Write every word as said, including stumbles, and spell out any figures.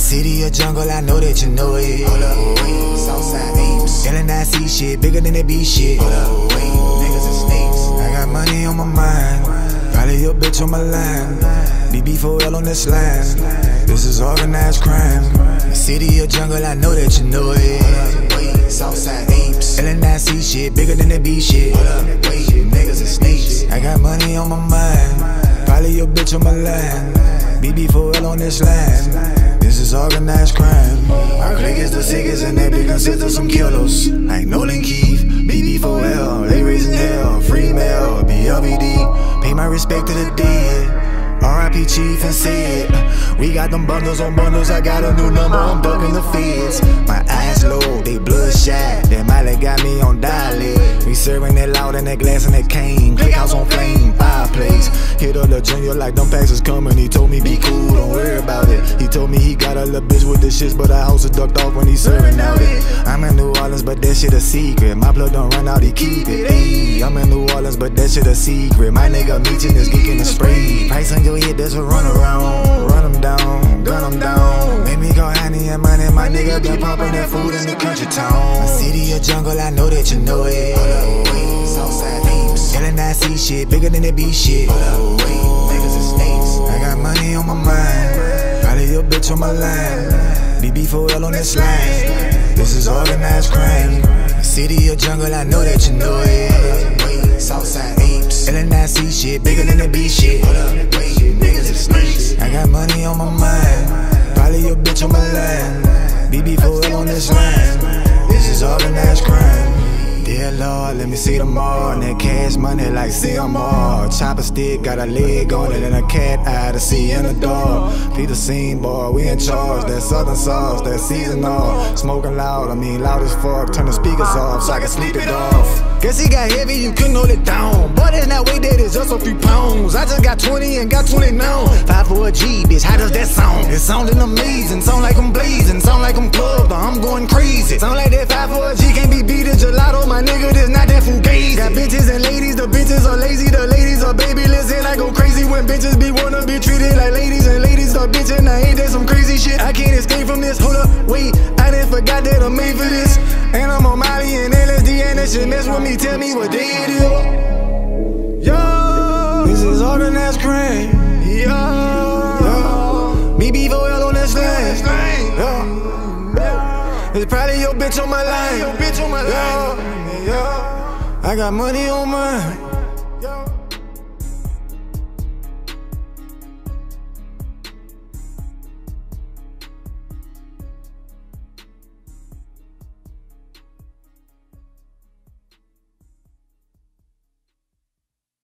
City or jungle, I know that you know it. Hold up, wait, Southside apes. L N I C shit, bigger than the B shit. Hold up, wait, niggas and snakes. I got money on my mind, probably your bitch on my line. B B four L on this line, this is organized crime. City or jungle, I know that you know it. Hold up, wait, Southside apes. L N I C shit, bigger than the B shit. Hold up, wait, niggas and snakes. I got money on my mind, probably your bitch on my line. B B four L on this line, this is organized crime. Our clique is the sickest and they be consist of some killers like Nolan Keith, B B four L, they raising hell, free mail, B L B D. Pay my respect to the dead, R I P Chief and Sid. We got them bundles on bundles, I got a new number, I'm ducking the feds. My eyes low, they bloodshot, that Miley got me on dialect. We serving that loud in that glass and that cane, click house on flame, fireplace. Hit up the junior like them packs is coming, he told me be cool, don't worry about it. He told me he got a little bitch with the shits, but our house is ducked off when he serving out it. I'm in New Orleans, but that shit a secret, my blood don't run out, he keep it. Ayy, I'm in New Orleans, but that shit a secret, my nigga meeting is geeking the spray. Price on your head, that's a run around, run them down, gun them down. Make me go honey and money, my nigga be pumping that food in the country town. City or jungle, I know that you know it. Hold up, wait, Southside apes. L N I C shit, bigger than the B shit. Hold up, wait, niggas and snakes. I got money on my mind, probably your bitch on my line. B B four L on this line, this is organized crime. City or jungle, I know that you know it. Hold up, wait, Southside apes. L N I C shit, bigger than the B shit. Hold up, wait, niggas and snakes. I got money on my mind, probably your bitch on my line. B B four L on this line, this is organized crime. Dear Lord, let me see them all. And that cash money like C M R. Chopper stick, got a leg on it and a cat eye to see in the door. Feed the scene, boy, we in charge. That southern sauce, that seasonal. Smoking loud, I mean loud as fuck. Turn the speakers off so I can sleep it off. Guess he got heavy, you couldn't hold it down. But in that way, that is just a few pounds. I just got twenty and got twenty now. Five for a G, bitch, how does that sound? It sounding amazing, sound like I'm blazing, sound like I'm clubbed, or I'm going crazy. Sound like that five for a G can't be beat, it's gelato, my nigga, this not that fugazi. Got bitches and ladies, the bitches are lazy, the ladies are baby. Listen, I go crazy when bitches be wanna be treated like ladies, and ladies are bitching. I ain't that some crazy shit, I can't escape from this. Hold up, wait, I done forgot that I'm made for this. And I'm on Molly and L S D, and that shit mess with me, tell me what day it is. Yo, this is organized crime. Yo, yo. Me B four L on that slang. Yo. It's probably your bitch on my line. Your bitch on my line. Yo, yo. I got money on mine.